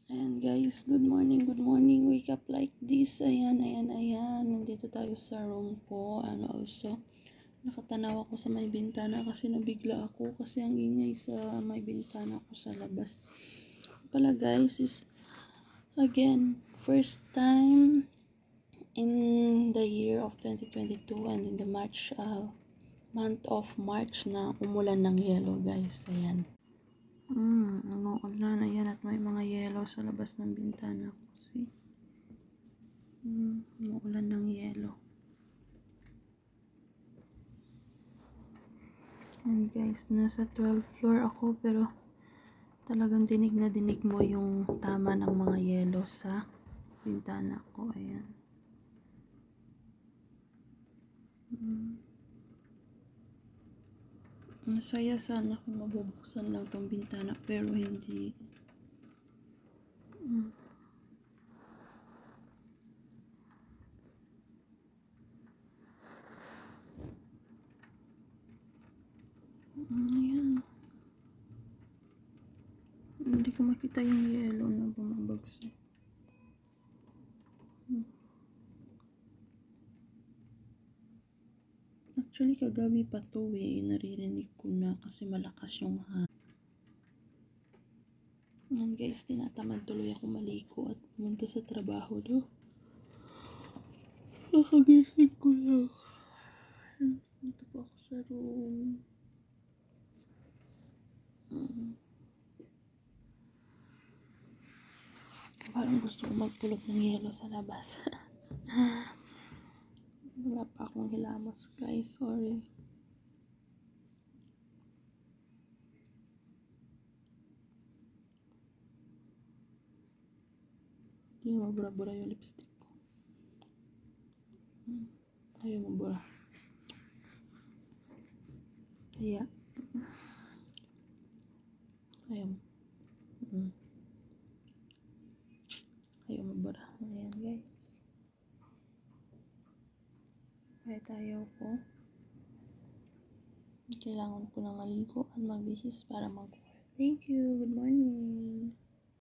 Ayan guys, good morning, wake up like this, ayan, nandito tayo sa room ko, and also, nakatanaw ako sa may bintana kasi nabigla ako kasi ang ingay sa may bintana ko sa labas. Pala guys, is, again, first time in the year of 2022 and in the month of March na umulan ng yellow guys, ayan. Umuulan, ayan, at may mga yellow sa labas ng bintana ko. See? Umuulan ng yellow. And guys, nasa 12th floor ako, pero talagang dinig na dinig mo yung tama ng mga yellow sa bintana ko. Ayan. Masaya sana kung mabubuksan lang tong bintana, pero hindi. Ayan. Hindi ko makita yung yellow na bumabagsak. Actually, kagabi pa to naririnig ko na kasi malakas yung hangin. Ngayon guys, tinatamad tuloy ako maliko at pumunta sa trabaho do. Nakagising ko lang. Dito po ako sa room. Parang gusto ko magpulot ng yelo sa labas. Wala pa akong hilamos guys, sorry. Hindi mabura-bura yung lipstick ko. Ayaw mabura. Kaya. Ayaw. Ayaw mabura. Ayan guys. Kaya tayo po. Kailangan ko na maligo at magbihis para mag-work. Thank you. Good morning.